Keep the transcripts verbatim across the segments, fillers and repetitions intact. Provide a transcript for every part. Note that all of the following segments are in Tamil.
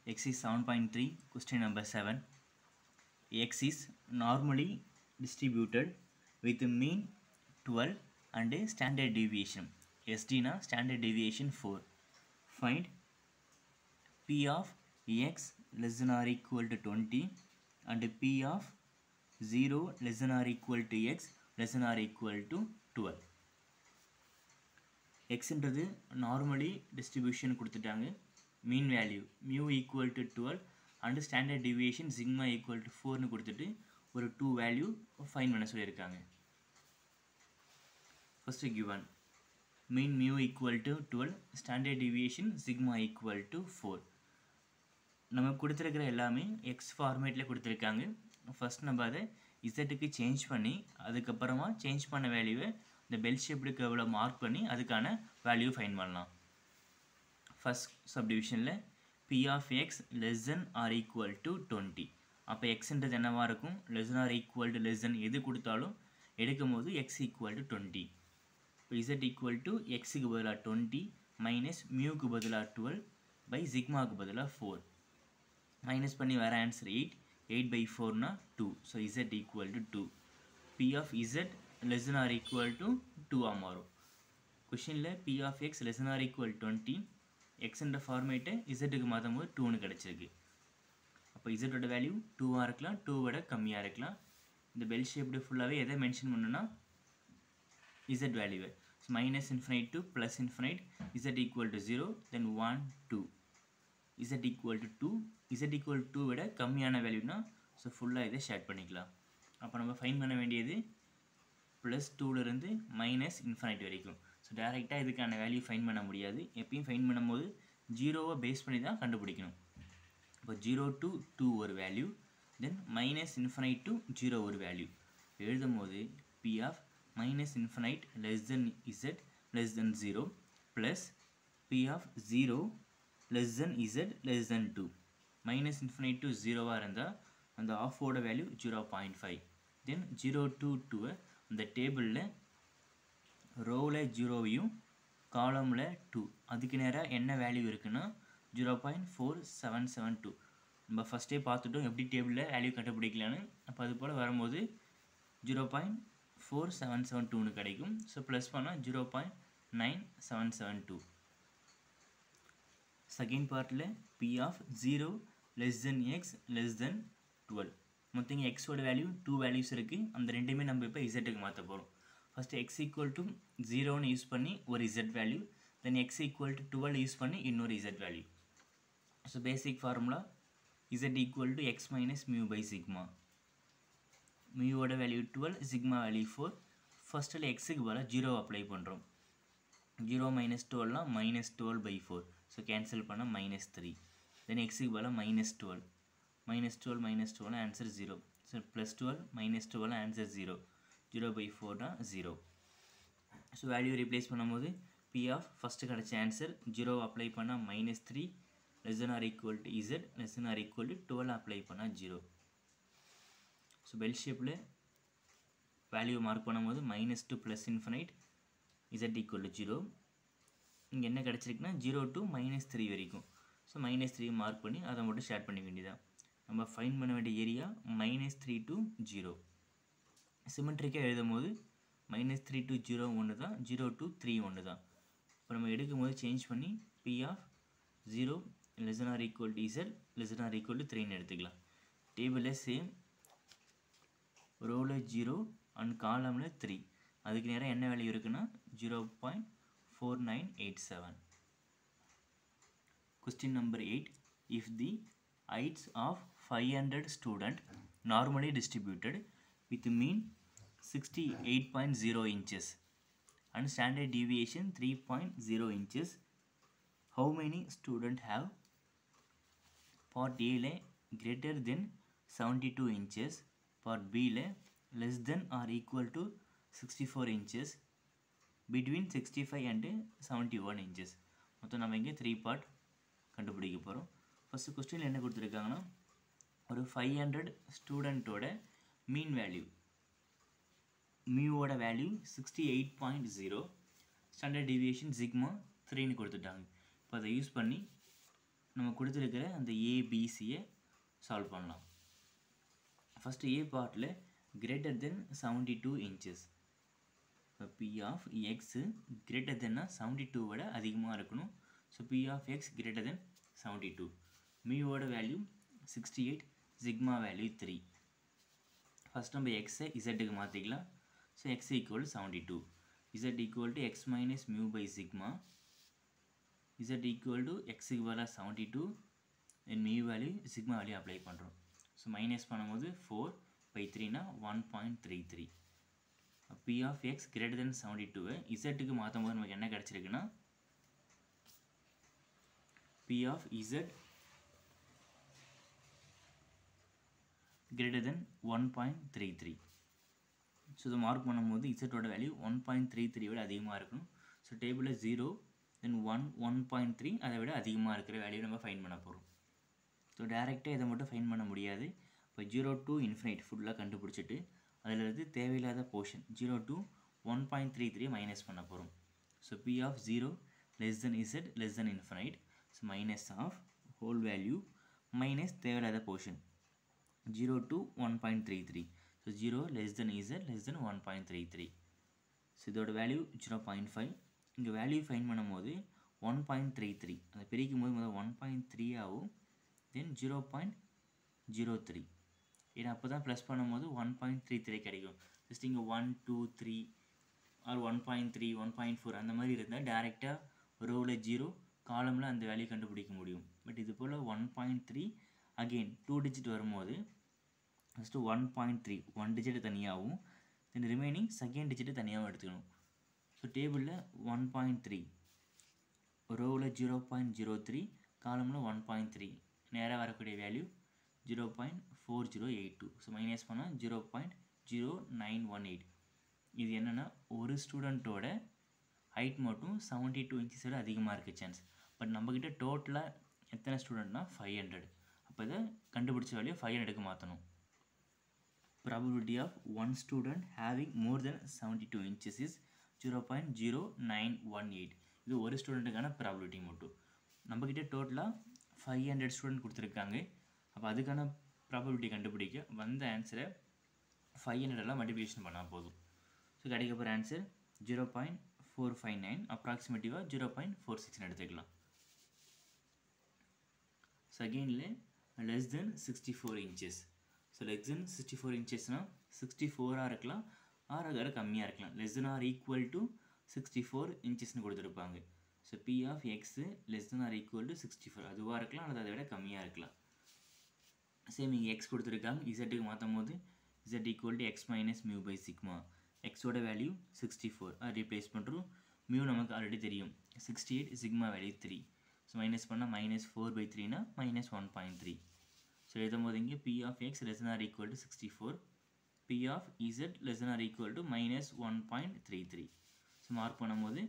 X is seven point three. Question number seven. X is normally distributed with mean twelve and standard deviation. S D na standard deviation four. Find P of X less than or equal to twenty and P of zero less than or equal to X less than or equal to twelve. X என்றது normally distribution கொடுத்துட்டாங்க. mean value mu equal to twelve and standard deviation sigma equal to four னு கொடுத்துட்டு ஒரு two value find பண்ண சொல்லியிருக்காங்க. First given mean mu equal to twelve, standard deviation sigma equal to four. நம்ம கொடுத்திருக்கிற எல்லாமே x ஃபார்மேட்ல கொடுத்திருக்காங்க. ஃபர்ஸ்ட் நம்ம அதை z-க்கு சேஞ்ச் பண்ணி அதுக்கப்புறமா சேஞ்ச் பண்ண வேல்யூவை இந்த பெல் ஷேப்டு கர்வ்ல மார்க் பண்ணி அதுக்கான வேல்யூ ஃபைண்ட் பண்ணலாம். ஃபர்ஸ்ட் சப்டிவிஷனில் p of x less than or equal to twenty. அப்போ xன்றது என்னவா இருக்கும்? less than or equal to less than எது கொடுத்தாலும் எடுக்கும் போது x equal to twenty. இப்போ z equal to xக்கு பதிலாக twenty minus muக்கு பதிலாக twelve by sigmaக்கு பதிலாக four. மைனஸ் பண்ணி வர answer eight. eight by four னா two. So z equal to two. p of z less than or equal to two ஆ மாறும். கொஷினில் p of x less than or equal to twenty, x என்ற ஃபார்மேட்டை z-க்கு மாற்றும் போது டூன்னு கிடச்சிருக்கு. அப்போ z-ஓட வேல்யூ டூவாக இருக்கலாம், டூ விட கம்மியாக இருக்கலாம். இந்த பெல் ஷேப்டு ஃபுல்லாகவே எதை மென்ஷன் பண்ணுன்னா z வேல்யூவை. So minus infinite to plus infinite, z equal to zero, then one, two. z equal to two, z equal to two விட கம்மியான வேல்யூனா ஸோ ஃபுல்லாக இதை ஷேட் பண்ணிக்கலாம். அப்போ நம்ம ஃபைன் பண்ண வேண்டியது ப்ளஸ் டூலேருந்து மைனஸ் இன்ஃபினைட் வரைக்கும். ஸோ டேரெக்டாக இதுக்கான வேல்யூ ஃபைன் பண்ண முடியாது. எப்பயும் ஃபைன் பண்ணும்போது ஜீரோவை பேஸ் பண்ணி தான் கண்டுபிடிக்கணும். இப்போ ஜீரோ டு டூ ஒரு value, then minus infinite to zero ஒரு வேல்யூ எழுதும் போது P of minus infinite less than Z less than zero plus P of zero less than Z less than two. Minus infinite to ஜீரோவாக இருந்தால் அந்த ஆஃபோட value zero point five. Then zero two டூவை அந்த டேபிளில் ரோவில் ஜீரோவையும் காலமில் டூ அதுக்கு நேராக என்ன வேல்யூ இருக்குன்னா zero point four seven seven two. நம்ம ஃபஸ்ட்டே பார்த்துட்டோம் எப்படி டேபிளில் வேல்யூ கண்டுபிடிக்கலான்னு. அப்போ அது போல் வரும்போது zero point four seven seven டூன்னு கிடைக்கும். ஸோ ப்ளஸ் பண்ணால் zero point nine seven seven two. Second பார்ட்டில் P of zero less than X less than twelve. மொத்தங்க எக்ஸோட வேல்யூ டூ வேல்யூஸ் இருக்குது. அந்த ரெண்டுமே நம்ம இப்போ இசட்டுக்கு மாற்ற போகிறோம். ஃபஸ்ட்டு எக்ஸ் ஈக்குவல் டு ஜீரோன்னு யூஸ் பண்ணி ஒரு Z value, then X equal to twelve use பண்ணி இன்னொரு Z value. So basic formula Z equal to X minus mu by sigma. மியூவோட value twelve, sigma value four. ஃபஸ்ட்டில் எக்ஸுக்கு பதிலாக ஜீரோ அப்ளை பண்ணுறோம். ஜீரோ மைனஸ் டுவெல்னால் minus twelve by four. So cancel பண்ணால் மைனஸ் த்ரீ. தென் எக்ஸுக்கு பதிலாக minus twelve. Minus twelve minus twelve answer zero. So plus twelve minus twelve answer zero. Zero by ஃபோர்னா ஜீரோ. ஸோ வேல்யூ ரீப்ளேஸ் பண்ணும்போது பி ஆஃப் ஃபஸ்ட்டு கிடச்ச ஆன்சர் ஜீரோ அப்ளை பண்ணால் minus three less than or equal to Z less than or equal to twelve apply பண்ணால் ஜீரோ. ஸோ பெல் ஷேப்பில் வேல்யூ மார்க் பண்ணும்போது minus two plus infinite Z equal to zero. இங்கே என்ன கிடச்சிருக்குன்னா ஜீரோ டு மைனஸ் த்ரீ வரைக்கும். ஸோ மைனஸ் த்ரீ மார்க் பண்ணி அதை மட்டும் ஷேர் பண்ண வேண்டியதான். நம்ம ஃபைன் பண்ண வேண்டிய area minus three to zero. சிமெட்ரிக்காக எழுதும் போது மைனஸ் த்ரீ டு ஜீரோ ஒன்று தான், ஜீரோ டு த்ரீ ஒன்று தான். இப்போ நம்ம எடுக்கும் போது சேஞ்ச் பண்ணி P of zero less than or equal to Z less than or equal to த்ரீன்னு எடுத்துக்கலாம். டேபிளில் சேம் ரோவில் ஜீரோ அண்ட் காலமில் த்ரீ அதுக்கு நேரம் என்ன வேல்யூ இருக்குன்னா zero point four nine eight seven. Question number eight. If the heights of five hundred students normally distributed with mean sixty-eight point zero inches and standard deviation three point zero inches, how many students have? Part A le greater than seventy-two inches, part B le less than or equal to sixty-four inches, between sixty-five and seventy-one inches. மொத்தம் நம்ம இங்கே த்ரீ பார்ட் கண்டுபிடிக்க போகிறோம். ஃபஸ்ட்டு கொஸ்டினில் என்ன கொடுத்துருக்காங்கன்னா ஒரு ஃபைவ் ஹண்ட்ரட் ஸ்டூடெண்ட்டோட மீன் வேல்யூ மியூவோட value sixty eight point zero, standard deviation sigma த்ரீன்னு கொடுத்துட்டாங்க. இப்போ அதை யூஸ் பண்ணி நம்ம கொடுத்துருக்கிற அந்த ஏபிசியை சால்வ் பண்ணலாம். ஃபஸ்ட்டு ஏ பார்ட்டில் greater than seventy two inches. இப்போ பி ஆஃப் எக்ஸு கிரேட்டர் தென்னா செவன்ட்டி டூ விட அதிகமாக இருக்கணும். So P of X greater than seventy two. மியோட value sixty eight, sigma value three. First நம்ம எக்ஸை இசட்டுக்கு மாற்றிக்கலாம். So X equal seventy two. Z equal to X minus mu by sigma. Z equal to எக்ஸுக்கு பதிலாக seventy two then mu value sigma value apply பண்ணுறோம். ஸோ மைனஸ் பண்ணும்போது ஃபோர் பை த்ரீனா one point three three. P of X greater than seventy டூவை இசட்டுக்கு மாற்றும் போது நமக்கு என்ன கிடச்சிருக்குன்னா P of Z greater than one point three three. So இதை மார்க் பண்ணும்போது இசட்டோட value one point three three விட அதிகமாக இருக்கணும். ஸோ டேபிளில் zero then one one point three அதை விட அதிகமாக இருக்கிற வேல்யூ நம்ம ஃபைன் பண்ண போகிறோம். ஸோ டேரெக்டாக இதை மட்டும் ஃபைன் பண்ண முடியாது. இப்போ ஜீரோ டூ இன்ஃபினைட் ஃபுல்லாக கண்டுபிடிச்சிட்டு அதில் இருந்து தேவையில்லாத portion zero two one point three three minus பண்ண போகிறோம். So P of zero less than Z less than infinite. So minus of whole value minus தேவையில்லாத portion zero to one point three three. So zero less than z less than one point three three. So இதோட வேல்யூ zero point five. இங்கே வேல்யூ ஃபைன் பண்ணும்போது one point three three. அதை பிரிக்கும் போது முதல் one point three ஆகும். தென் zero point zero three. ஏன்னா அப்போ தான் ப்ளஸ் பண்ணும்போது one point three three கிடைக்கும். ஜஸ்ட் இங்கே one two three or one point three one point four அந்த மாதிரி இருந்தால் டேரெக்டாக ரோவில் ஜீரோ காலமில் அந்த வேல்யூ கண்டுபிடிக்க முடியும். பட் இது போல் one point three again two digit வரும்போது first one point three one digit தனியாகவும் தென் ரிமைனிங் செகண்ட் டிஜிட்டு தனியாகவும் எடுத்துக்கணும். ஸோ டேபிளில் ஒன் பாயிண்ட் த்ரீ ரோவில் ஜீரோ பாயிண்ட் ஜீரோ த்ரீ காலமில் ஒன் பாயிண்ட் த்ரீ நேராக வரக்கூடிய value zero point four zero eight two. So minus பண்ணால் zero point zero nine one eight. இது என்னென்னா ஒரு ஸ்டூடெண்ட்டோட ஹைட் மட்டும் செவன்ட்டி டூ இன்ச்சஸோட அதிகமாக இருக்குது சான்ஸ். பட் நம்மக்கிட்ட டோட்டலாக எத்தனை ஸ்டூடெண்ட்னா ஃபைவ் ஹண்ட்ரட். அப்போ இதை கண்டுபிடிச்ச வேல்யூ ஃபைவ் ஹண்ட்ரடுக்கு மாற்றணும். Probability of one student having more than seventy two inches is zero point zero nine one eight. இது ஒரு ஸ்டூடெண்ட்டுக்கான ப்ராபபிலிட்டி மட்டும். நம்மக்கிட்ட டோட்டலாக ஃபைவ் ஹண்ட்ரட் ஸ்டூடெண்ட் கொடுத்துருக்காங்க. அப்போ அதுக்கான ப்ராபபிலிட்டி கண்டுபிடிக்க வந்த ஆன்சரை ஃபைவ் ஹண்ட்ரடெல்லாம் மல்டிப்ளிகேஷன் பண்ணால் போதும். ஸோ கிடைக்க போகிற answer zero point four five nine அப்ராக்சிமேட்டிவாக ஜீரோ பாயிண்ட் ஃபோர் சிக்ஸ்னு எடுத்துக்கலாம். செகண்டில் less than sixty four inches. So less than sixty four இன்ச்சஸ்னால் சிக்ஸ்டி ஃபோராக இருக்கலாம் ஆர் அதை கம்மியாக இருக்கலாம். Less than or equal to sixty four இன்ச்சஸ்னு கொடுத்துருப்பாங்க. So P of X less than or equal to sixty four அதுவாக இருக்கலாம் அல்லது அதை விட கம்மியாக இருக்கலாம். சேம் இங்கே எக்ஸ் கொடுத்துருக்காங்க. இசட்டுக்கு மாற்றும் போது Z equal to X minus mu by sigma. எக்ஸோட வேல்யூ சிக்ஸ்டி ஃபோர் அதை ரீப்ளேஸ் பண்ணுறோம். மியூ நமக்கு ஆல்ரெடி தெரியும் sixty eight, sigma value three. So minus பண்ணால் மைனஸ் ஃபோர் பை த்ரீனா minus one point three. So எழுதும் போது இங்கே P of X less than or equal to sixty four, P of Z less than or equal to minus one point three three. So mark பண்ணும்போது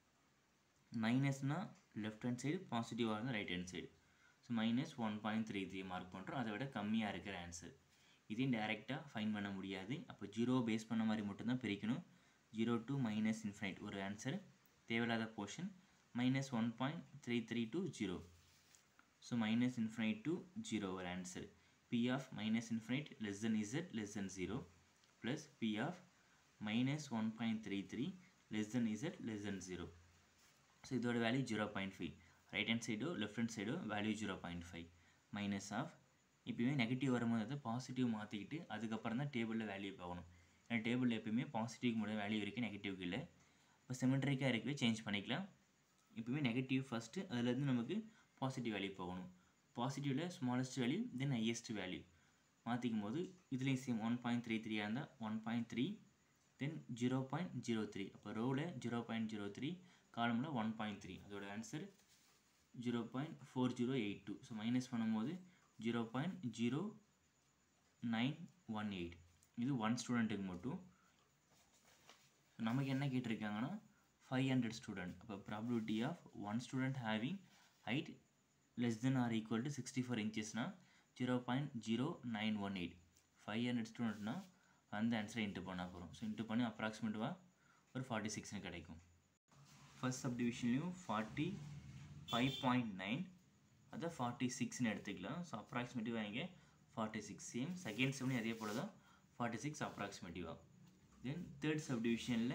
மைனஸ்னால் லெஃப்ட் ஹேண்ட் சைடு, பாசிட்டிவாக இருந்தால் right hand side. So minus one point three three mark பண்ணுறோம். அதை விட கம்மியாக இருக்கிற ஆன்சர். இதையும் டேரெக்டாக ஃபைன் பண்ண முடியாது. அப்போ ஜீரோ பேஸ் பண்ண மாதிரி மட்டும்தான் பிரிக்கணும். ஜீரோ டு மைனஸ் இன்ஃபினைட் ஒரு ஆன்சர், தேவையில்லாத portion minus one point three three to zero. So minus infinite to zero our answer. P of minus infinite less than z less than zero plus P of minus one point three three less than z less than zero. So இதோட value zero point five. Right hand side or left hand side value zero point five minus of இப்போவே நெகட்டிவ் வரும்போது அதை பாசிட்டிவ் மாற்றிக்கிட்டு அதுக்கப்புறம் தான் டேபிளில் வேல்யூ போகணும். ஏன்னா டேபிளில் எப்போயுமே பாசிட்டிவ்க்கு மட்டும் வேல்யூ இருக்குது, நெகட்டிவ்க்கு இல்லை. இப்போ சிமெட்ரிக்காக இருக்கவே சேஞ்ச் பண்ணிக்கலாம். இப்போவே நெகட்டிவ் ஃபஸ்ட்டு அதுலேருந்து நமக்கு பாசிட்டிவ் வேல்யூ போகணும். பாசிட்டிவில் smallest value then highest value மாற்றிக்கும் போது இதுலேயும் சேம் ஒன் பாயிண்ட் த்ரீ த்ரீயாக இருந்தால் one point three then zero point zero three. அப்போ ரோவில் ஜீரோ பாயிண்ட் ஜீரோ த்ரீ காலமில் ஒன் பாயிண்ட் த்ரீ. அதோட answer zero point four zero eight two. So minus பண்ணும்போது zero point zero nine one eight. இது ஒன் ஸ்டூடெண்ட்டுக்கு மட்டும். நமக்கு என்ன கேட்டிருக்காங்கன்னா ஃபைவ் ஹண்ட்ரட் ஸ்டூடெண்ட். அப்போ probability of one student having height less than or equal to sixty four inches na zero point zero nine one eight. five hundred student na அந்த ஆன்சரை இன்ட்டு பண்ண போகிறோம். ஸோ இன்ட்டு பண்ணி அப்ராக்சிமேட்டிவாக ஒரு ஃபார்ட்டி சிக்ஸ்னு கிடைக்கும். ஃபர்ஸ்ட் சப்டிவிஷன்லையும் ஃபார்ட்டி ஃபைவ் பாயிண்ட் நைன் அதை ஃபார்ட்டி சிக்ஸ்னு எடுத்துக்கலாம். ஸோ அப்ராக்சிமேட்டிவாக இங்கே ஃபார்ட்டி சிக்ஸ் சேம் செகண்ட் ஸ்டெப்லையும் அதே போல் தான் ஃபார்ட்டி சிக்ஸ் அப்ராக்சிமேட்டிவாக. தென் தேர்ட் சப்டிவிஷனில்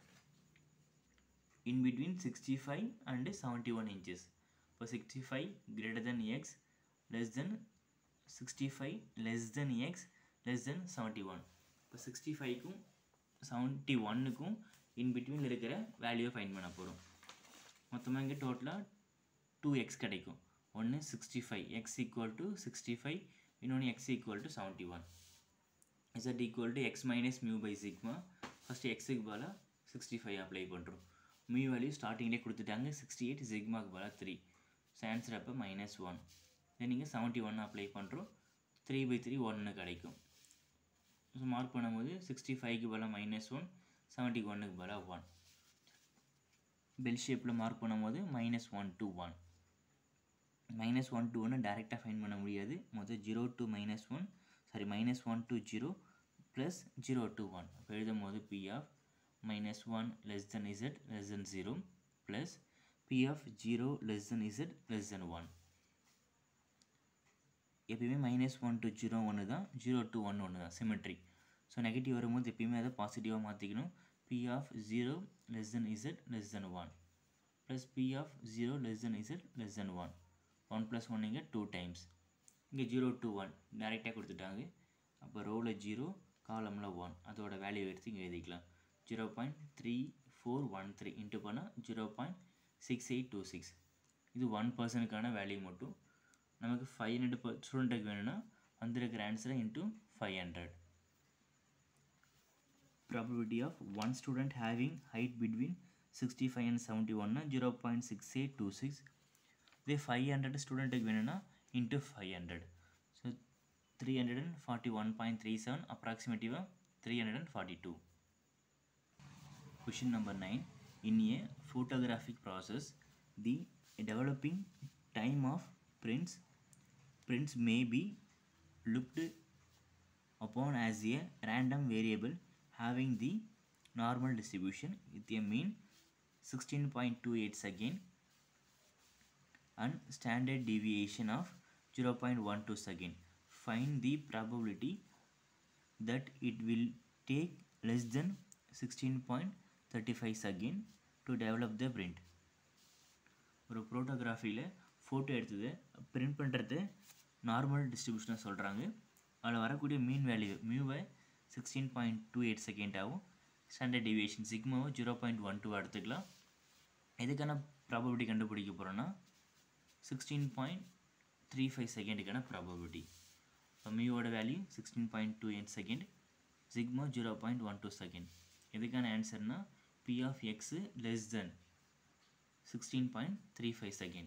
in between sixty-five and seventy-one inches. For sixty-five greater than x less than sixty-five less than x less than seventy-one. இப்போ sixty-five-க்கும் seventy-one-க்கும் in between இருக்கிற வேல்யூவை ஃபைண்ட் பண்ண போகிறோம். மொத்தமாக இங்கே டோட்டலாக டூ எக்ஸ் கிடைக்கும். ஒன்று sixty five X equal to sixty five, இன்னொன்று X equal to seventy one. Z equal to X minus mu by sigma. First எக்ஸுக்கு பதிலாக சிக்ஸ்டி ஃபைவ் அப்ளை பண்ணுறோம். மியூ வேல்யூ ஸ்டார்டிங்லேயே கொடுத்துட்டாங்க சிக்ஸ்டி எயிட், சிக்மாக்கு பதிலாக த்ரீ. ஸோ ஆன்சர் அப்போ மைனஸ் ஒன். தென் நீங்கள் செவன்ட்டி ஒன் அப்ளை பண்ணுறோம். த்ரீ பை த்ரீ ஒன்று கிடைக்கும். ஸோ மார்க் பண்ணும்போது சிக்ஸ்டி ஃபைவ்க்கு பதிலாக மைனஸ் ஒன், செவன்ட்டி ஒன்னுக்கு பதிலாக ஒன். பெல் ஷேப்பில் மார்க் பண்ணும்போது minus one to one. Minus one to ஒன்று டேரெக்டாக ஃபைன் பண்ண முடியாது. மொதல் zero to minus one sorry minus one to zero plus zero two one. இப்போ எழுதும் போது P of minus one less than z less than zero plus p of zero less than z less than one. எப்பயுமே மைனஸ் ஒன் டு ஜீரோ ஒன்று தான், ஜீரோ டு ஒன் ஒன்று தான், சிமெட்ரி. ஸோ நெகட்டிவ் வரும்போது எப்பயுமே அதை பாசிட்டிவாக மாற்றிக்கணும். P of zero less than Z less than one plus P of zero less than Z less than one. One plus one இங்கே டூ டைம்ஸ். இங்கே ஜீரோ டு ஒன் டேரெக்டாக கொடுத்துட்டாங்க. அப்போ ரோவில் ஜீரோ காலமில் ஒன், அதோட வேல்யூ எடுத்து இங்கே எழுதிக்கலாம். Zero point three four one three into பண்ணால் zero point six eight two six. இது ஒன் பர்சனுக்கான வேல்யூ மட்டும். நமக்கு ஃபைவ் ஹண்ட்ரட் பர் ஸ்டூடெண்ட்டுக்கு வேணும்னா வந்திருக்கிற ஆன்சரை into five hundred. Probability of one student having height between sixty five and seventy ஒன்னா zero point six eight two six. இதே ஃபைவ் ஹண்ட்ரட் ஸ்டூடெண்ட்டுக்கு வேணும்னா into five hundred. So three hundred and forty one point three seven அப்ராக்சிமேட்டிவாக three hundred and forty two. Question number nine. In a photographic process, the developing time of prints prints may be looked upon as a random variable having the normal distribution with a mean sixteen point two eight second and standard deviation of zero point one two second. Find the probability that it will take less than sixteen point thirty five second to develop the print. ஒரு ஃபோட்டோகிராஃபியில் ஃபோட்டோ எடுத்தது பிரிண்ட் பண்ணுறது நார்மல் டிஸ்ட்ரிபியூஷனை சொல்கிறாங்க. அதில் வரக்கூடிய மீன் வேல்யூ மியூவை சிக்ஸ்டீன் பாயிண்ட் டூ எயிட் செகண்டாகவும் ஸ்டாண்டர்ட் டிவியேஷன் சிக்மாவை ஜீரோ பாயிண்ட் ஒன் டூ எடுத்துக்கலாம். எதுக்கான ப்ராபபிலிட்டி கண்டுபிடிக்க போகிறோன்னா சிக்ஸ்டீன் பாயிண்ட் த்ரீ ஃபைவ் செகண்டுக்கான ப்ராபபிலிட்டி. இப்போ மியூவோட value sixteen point two eight second, sigma zero point one two second. எதுக்கான ஆன்சர்னா P of x less than sixteen point three five second.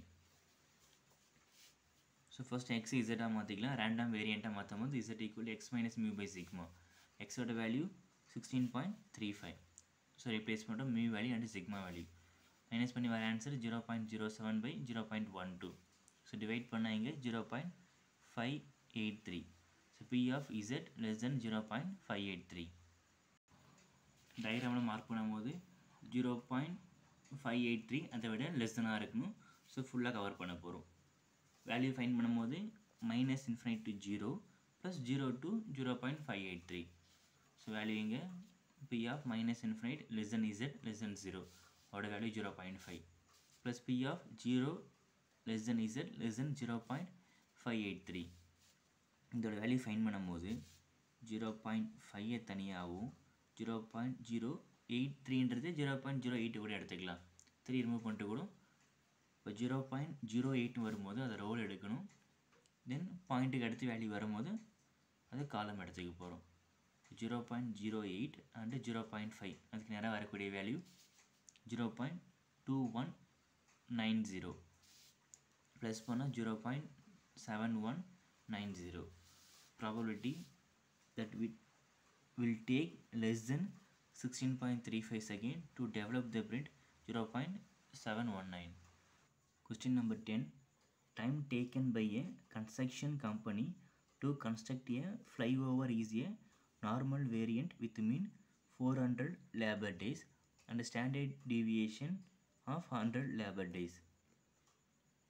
So first x z ஆ மாற்றிக்கலாம். ரேண்டம் வேரியண்ட்டாக மாற்றும் போது z equal to x minus mu by sigma. x ஓட value sixteen point three five. So replace பண்ணுறோம் mu value and sigma value. Minus பண்ணி வர answer zero point zero seven by zero point one two. So divide பண்ணால் இங்கே zero point five eight three. So P of z less than zero point five eight three. டயக்ராமில் மார்க் பண்ணும்போது zero point five eight three அதை விட லெஸ் தனாக இருக்கணும். ஸோ ஃபுல்லாக கவர் பண்ண போகிறோம். வேல்யூ ஃபைன் பண்ணும்போது minus infinite to zero plus zero to zero point five eight three. So value இங்கே P of minus infinite less than z less than zero அதோட value zero point five plus P of zero less than z less than zero point five eight three. இதோட வேல்யூ ஃபைன் பண்ணும்போது ஜீரோ பாயிண்ட் ஃபைவை தனியாகவும் ஜீரோ பாயிண்ட் ஜீரோ எயிட் த்ரீன்றது ஜீரோ பாயிண்ட் ஜீரோ எயிட்டு கூட எடுத்துக்கலாம். த்ரீ ரிமூவ் பண்ணிட்டு கூட இப்போ ஜீரோ பாயிண்ட் ஜீரோ எயிட்னு வரும்போது அதை ரோல் எடுக்கணும். தென் பாயிண்ட்டுக்கு அடுத்து வேல்யூ வரும்போது அது காலம் எடுத்துக்க போகிறோம். Zero point zero eight and zero point five அதுக்கு நேராக வரக்கூடிய value zero point two one nine zero plus பண்ணால் zero point seven one nine zero. Probability that we will take less than sixteen point three five second to develop the print zero point seven one nine. Question number ten. Time taken by a construction company to construct a flyover is a normal variant with mean four hundred labor days and standard deviation of one hundred labor days.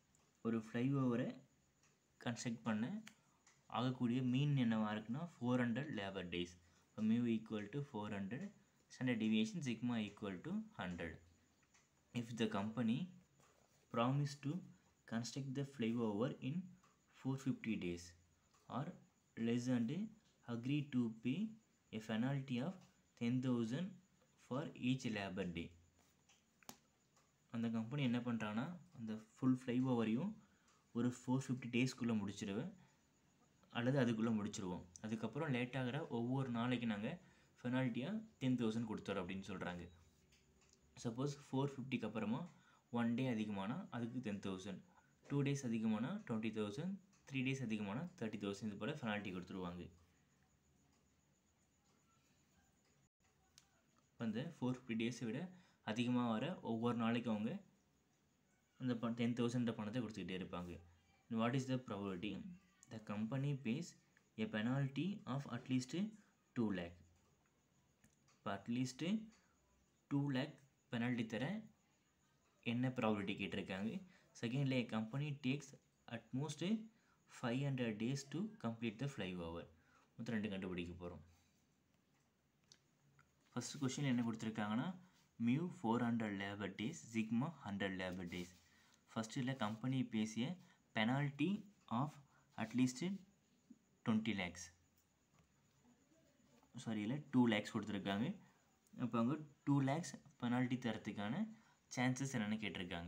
ஒரு ஃப்ளைஓவரை கன்ஸ்ட்ரக்ட் பண்ண ஆகக்கூடிய மீன் என்னவா இருக்குன்னா ஃபோர் ஹண்ட்ரட் லேபர் டேஸ். இப்போ mu equal to four hundred, standard deviation sigma equal to hundred. If the company promised to construct the flyover in four hundred fifty days or less and agree to pay a penalty of ten thousand for each labor day. அந்த கம்பெனி என்ன பண்ணுறாங்கன்னா அந்த ஃபுல் ஃப்ளைஓவரையும் ஒரு ஃபோர் ஃபிஃப்டி டேஸ்க்குள்ளே முடிச்சிடுவேன் அல்லது அதுக்குள்ளே முடிச்சிடுவோம். அதுக்கப்புறம் லேட் ஆகிற ஒவ்வொரு நாளைக்கு நாங்கள் பெனால்ட்டியாக டென் தௌசண்ட் கொடுத்துறோம் அப்படின்னு சொல்கிறாங்க. சப்போஸ் ஃபோர் ஃபிஃப்டிக்கு அப்புறமா ஒன் டே அதிகமானால் அதுக்கு டென் தௌசண்ட், டூ டேஸ் அதிகமானால் டுவெண்ட்டி தௌசண்ட், த்ரீ டேஸ் அதிகமானால் தேர்ட்டி தௌசண்ட் இது போல் பெனால்ட்டி கொடுத்துருவாங்க. அந்த ஃபோர் ஃபிஃப்டி டேஸை விட அதிகமாக வர ஒவ்வொரு நாளைக்கு அவங்க அந்த ப டென் தௌசண்ட் பணத்தை கொடுத்துக்கிட்டே இருப்பாங்க. What is the probability? The company pays a penalty of at least two lakh. இப்போ அட்லீஸ்ட்டு டூ லேக் பெனால்ட்டி தர என்ன ப்ராபபிலிட்டி கேட்டிருக்காங்க. செகண்ட்ல a company takes at most five hundred days to complete the flyover. மொத்தம் ரெண்டு கண்டுபிடிக்க போகிறோம். ஃபஸ்ட் கொஸ்டின் என்ன கொடுத்துருக்காங்கன்னா mu four hundred labour days, sigma hundred labour days. First இல்லை கம்பெனி பேசிய penalty of at least twenty lakhs sorry இல்லை டூ லேக்ஸ் கொடுத்துருக்காங்க. அப்போ அவங்க டூ லேக்ஸ் பெனால்ட்டி தரத்துக்கான சான்சஸ் என்னென்னு கேட்டிருக்காங்க.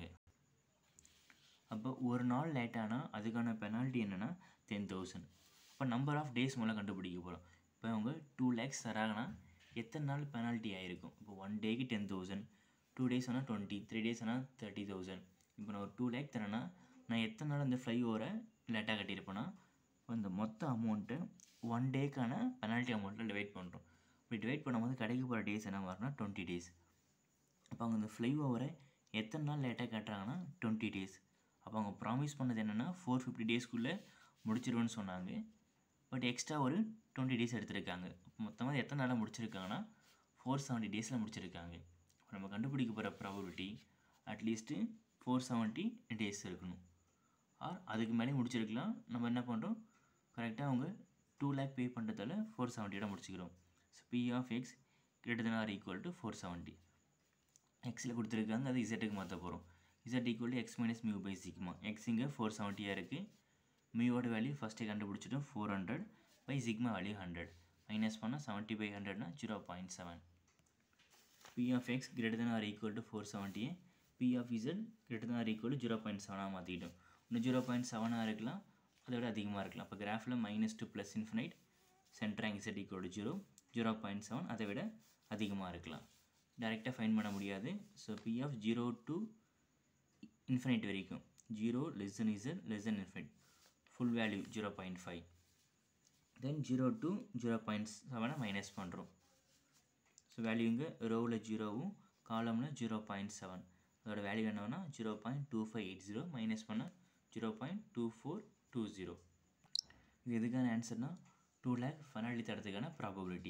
அப்போ ஒரு நாள் லேட்டானால் அதுக்கான பெனால்ட்டி என்னென்னா டென் தௌசண்ட். இப்போ நம்பர் ஆஃப் டேஸ் மூலம் கண்டுபிடிக்க போகிறோம். இப்போ அவங்க டூ லேக்ஸ் தராங்கன்னா எத்தனை நாள் பெனால்ட்டி ஆகிருக்கும்? இப்போ ஒன் டேக்கு டென் தௌசண்ட், டூ டேஸ் ஆனால் டுவெண்ட்டி, த்ரீ டேஸ் ஆனால் தேர்ட்டி தௌசண்ட். இப்போ நான் ஒரு டூ லேக் தரேன்னா நான் எத்தனை நாள் அந்த ஃப்ளை ஓவரை லேட்டாக கட்டியிருப்பேன்னா அந்த மொத்த அமௌண்ட்டு ஒன் டேக்கான பெனால்ட்டி அமௌண்ட்டில் டிவைட் பண்ணுறோம். இப்படி டிவைட் பண்ணும்போது கிடைக்க போகிற டேஸ் என்ன வரும்னா டுவெண்ட்டி டேஸ். அப்போ அவங்க அந்த ஃப்ளை ஓவரை எத்தனை நாள் லேட்டாக கட்டுறாங்கன்னா டுவெண்ட்டி டேஸ். அப்போ அவங்க ப்ராமிஸ் பண்ணது என்னென்னா ஃபோர் ஃபிஃப்டி டேஸ்க்குள்ளே முடிச்சிடுவோன்னு சொன்னாங்க. பட் எக்ஸ்ட்ரா ஒரு டுவெண்ட்டி டேஸ் எடுத்திருக்காங்க. மொத்தமாக எத்தனை நாளாக முடிச்சிருக்காங்கன்னா ஃபோர் செவன்ட்டி டேஸில் முடிச்சிருக்காங்க. நம்ம கண்டுபிடிக்க போகிற probability at least four seventy days இருக்கணும். ஆர் அதுக்கு மேலே முடிச்சிருக்கலாம். நம்ம என்ன பண்ணுறோம், கரெக்டாக அவங்க டூ லேக் பே பண்ணுறதால ஃபோர் செவன்ட்டியோட முடிச்சுக்கிறோம். So P of X greater than or equal to four seventy. எக்ஸில் கொடுத்துருக்காங்க, அது இசட்டுக்கு மாற்ற போகிறோம். Z equal to X minus mu by sigma. எக்ஸ் இங்கே ஃபோர் செவன்ட்டியாக இருக்குது. மியூவோட வேல்யூ ஃபஸ்ட்டே கண்டுபிடிச்சிட்டோம் four hundred by sigma value hundred. Minus பண்ணால் செவன்ட்டி பை ஹண்ட்ரட்னா zero point seven. P of X greater than or equal to four செவன்ட்டியே P of z greater than or equal to zero point செவனாக மாற்றிக்கிட்டோம். இன்னும் ஜீரோ பாயிண்ட் செவனாக இருக்கலாம், அதை விட அதிகமாக இருக்கலாம். அப்போ கிராஃபில் மைனஸ் டூ ப்ளஸ் இன்ஃபினைட் சென்டராக z equal to zero, zero point seven அதை விட அதிகமாக இருக்கலாம். டைரெக்டாக ஃபைன் பண்ண முடியாது. So P of zero to infinite வரைக்கும் zero less than Z less than infinite full value zero point five. Then zero to zero point செவனை மைனஸ் பண்ணுறோம். ஸோ வேல்யூ இங்கே ரோவில் ஜீரோவும் காலமில் ஜீரோ பாயிண்ட் செவன். அதோட வேல்யூ என்னன்னா zero point two five eight zero minus பண்ணால் zero point two four two zero. இது எதுக்கான ஆன்சர்னால் டூ லேக் பெனால்ட்டி தரத்துக்கான ப்ராபபிலிட்டி.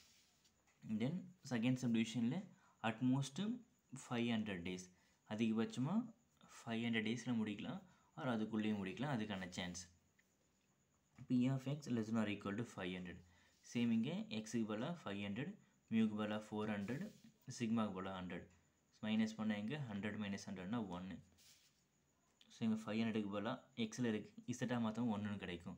தென் செகண்ட் சப்டிவிஷனில் அட்மோஸ்ட்டு ஃபைவ் ஹண்ட்ரட் டேஸ், அதிகபட்சமாக ஃபைவ் ஹண்ட்ரட் டேஸில் முடிக்கலாம், ஆர் அதுக்குள்ளேயும் முடிக்கலாம். அதுக்கான chance P of X less than or equal to five hundred. Same இங்கே எக்ஸுக்கு பதிலாக ஃபைவ் ஹண்ட்ரட், மியூக்கு பதிலாக ஃபோர் ஹண்ட்ரட், சிக்மாவுக்கு பதிலாக ஹண்ட்ரட். மைனஸ் பண்ண இங்கே ஹண்ட்ரட் மைனஸ் ஹண்ட்ரட்னா ஒன்று. ஸோ இங்கே ஃபைவ் ஹண்ட்ரடுக்கு பதிலாக எக்ஸில் இருக்குது, இசட்டாக மாற்றவும் ஒன்றுன்னு கிடைக்கும்.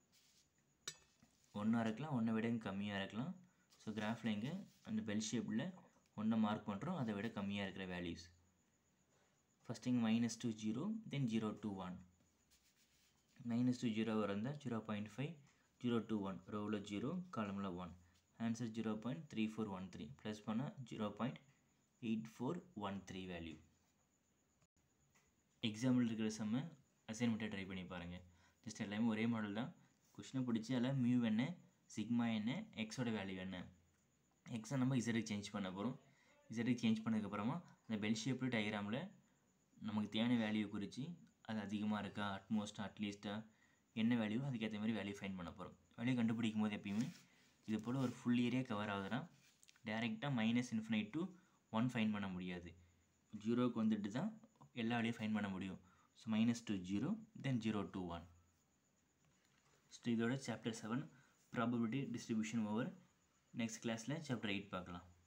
ஒன்றா இருக்கலாம், ஒன்றை விட கம்மியாக இருக்கலாம். ஸோ கிராஃபில் இங்கே அந்த பெல் ஷேப்பில் ஒன்றை மார்க் பண்ணுறோம், அதை விட கம்மியாக இருக்கிற வேல்யூஸ். ஃபஸ்ட் இங்கே minus two zero, then zero two one. Minus two zero இருந்தால் zero point five, zero two one ரோவில் ஜீரோ காலமில் one. Answer zero point three four one three plus பண்ணால் zero point eight four one three value. Example இருக்கிற செம்ம அசைன்மெண்ட்டை ட்ரை பண்ணி பாருங்கள். ஜஸ்ட் எல்லாமே ஒரே மாடல் தான். கொஷினை பிடிச்சி அதில் மியூ என்ன, சிக்மா என்ன, எக்ஸோட வேல்யூ என்ன, எக்ஸை நம்ம இசட்டுக்கு சேஞ்ச் பண்ண போகிறோம். இசட்டுக்கு சேஞ்ச் பண்ணதுக்கப்புறமா அந்த பெல் ஷேப்பு டயக்ராமில் நமக்கு தேவையான வேல்யூ குறித்து அது அதிகமாக இருக்கா, அட்மோஸ்ட்டாக அட்லீஸ்ட்டாக என்ன வேல்யூ அதுக்கேற்ற மாதிரி வேல்யூ ஃபைன் பண்ண போகிறோம். வேல்யூ கண்டுபிடிக்கும் போது எப்பயுமே இது போல் ஒரு ஃபுல் ஏரியா கவர் ஆகுதுன்னா டேரெக்டாக minus infinite to one find பண்ண முடியாது. ஜீரோவுக்கு வந்துட்டு தான் எல்லா வேல்யூயும் ஃபைன் பண்ண முடியும். So minus two zero then zero two one. So இதோட chapter seven probability distribution over. Next கிளாஸில் சாப்டர் எயிட் பார்க்கலாம்.